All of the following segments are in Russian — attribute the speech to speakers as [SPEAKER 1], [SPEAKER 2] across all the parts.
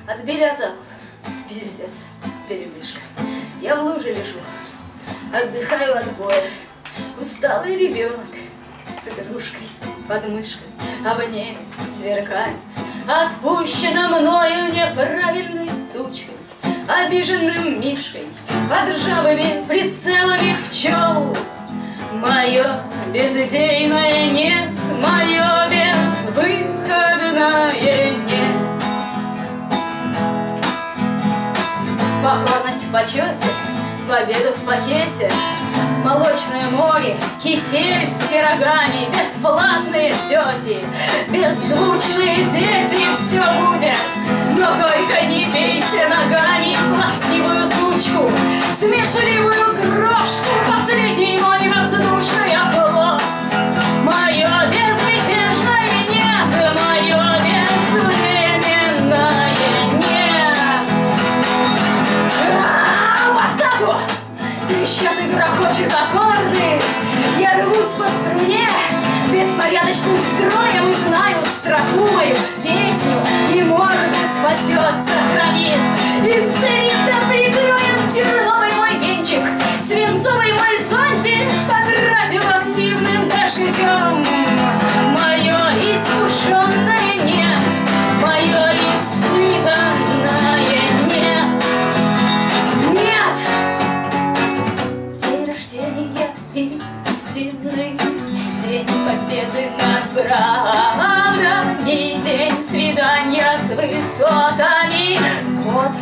[SPEAKER 1] От билета пиздец, передышка. Я в луже лежу, отдыхаю от боя. Усталый ребенок с игрушкой под мышкой, а в небе сверкает отпущена мною неправильной тучкой, обиженным мишкой под ржавыми прицелами пчел. Мое безыдейное нет, мое безвыходное нет. Покорность в почете, победа в пакете, молочное море, кисель с пирогами, бесплатные тети, беззвучные дети, все будет. Но только не бейте ногами плаксивую тучку, смешливую крошку, последний мой воздушный оплот. Мое безмятежное нет, мое безвременное нет. Вот так вот трещат и грохочут аккорды. Я рвусь по струне беспорядочным строем и знаю строку мою, песню, и морду спасет, сохранит, исцелит, да прикроет терновый мой венчик, свинцовый мой зонтик под радиоактивным дождем. Мое искушенное нет, мое испытанное нет. Нет! День рождения истинный, день победы над правдами, день свидания с высотами. Вот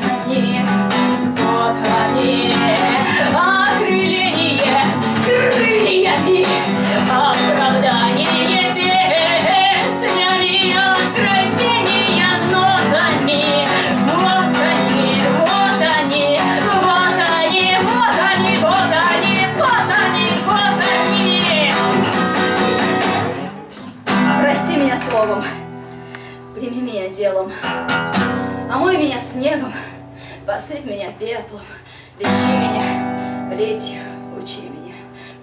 [SPEAKER 1] они, окрыление крыльями, оправдание песнями, откровения нотами. Вот они, вот они, вот они, вот они, вот они, вот они, вот они. Прости меня словом, прими меня делом, омой меня снегом, посыпь меня пеплом, лечи меня плетью, учи меня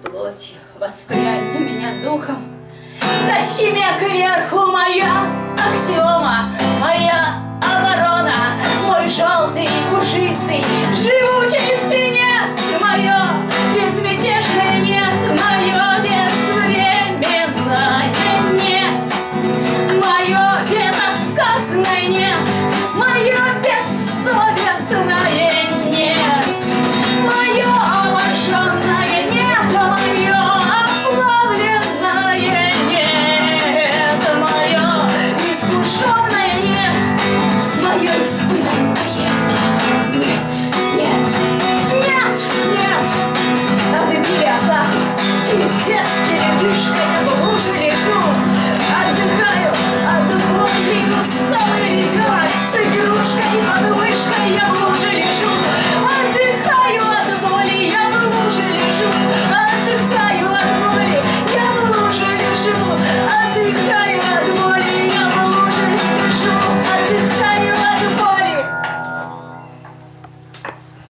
[SPEAKER 1] плотью, воспрянь меня духом, тащи меня кверху, моя